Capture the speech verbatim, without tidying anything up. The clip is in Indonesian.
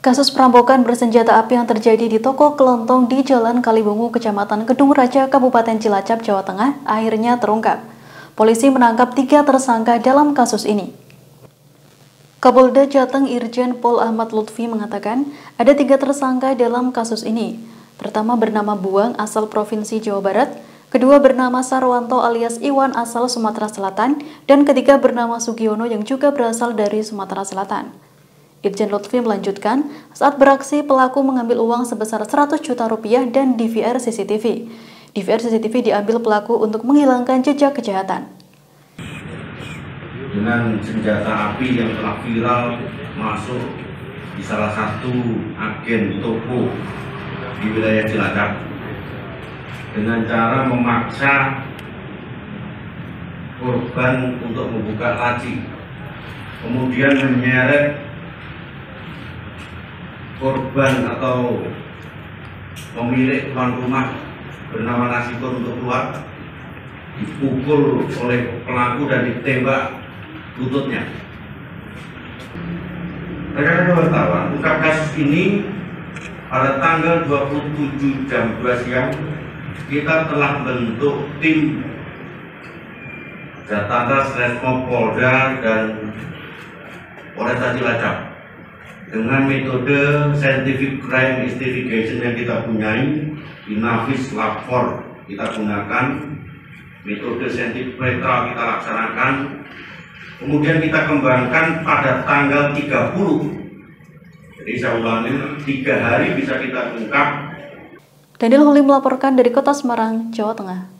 Kasus perampokan bersenjata api yang terjadi di toko kelontong di Jalan Kalibungu, Kecamatan Kedung Raja, Kabupaten Cilacap, Jawa Tengah, akhirnya terungkap. Polisi menangkap tiga tersangka dalam kasus ini. Kapolda Jateng Irjen Pol Ahmad Lutfi mengatakan ada tiga tersangka dalam kasus ini. Pertama bernama Buang asal Provinsi Jawa Barat, kedua bernama Sarwanto alias Iwan asal Sumatera Selatan, dan ketiga bernama Sugiono yang juga berasal dari Sumatera Selatan. Irjen Lutfi melanjutkan, saat beraksi pelaku mengambil uang sebesar seratus juta rupiah dan D V R C C T V. D V R C C T V diambil pelaku untuk menghilangkan jejak kejahatan. Dengan senjata api yang telah viral masuk di salah satu agen toko di wilayah Cilacap dengan cara memaksa korban untuk membuka laci, kemudian menyeret korban atau pemilik tuan rumah bernama Nasibur untuk keluar, dipukul oleh pelaku dan ditembak lututnya. Rekan-rekan wartawan, ungkap kasus ini pada tanggal dua puluh tujuh jam dua siang kita telah bentuk tim Jatantras Resmo Polda dan Polresta Cilacap dengan metode scientific crime investigation yang kita punyai, Inavis Lapor kita gunakan, metode scientific netral kita laksanakan, kemudian kita kembangkan pada tanggal tiga puluh. Jadi saya ulangi, tiga hari bisa kita ungkap. Daniel Huli melaporkan dari Kota Semarang, Jawa Tengah.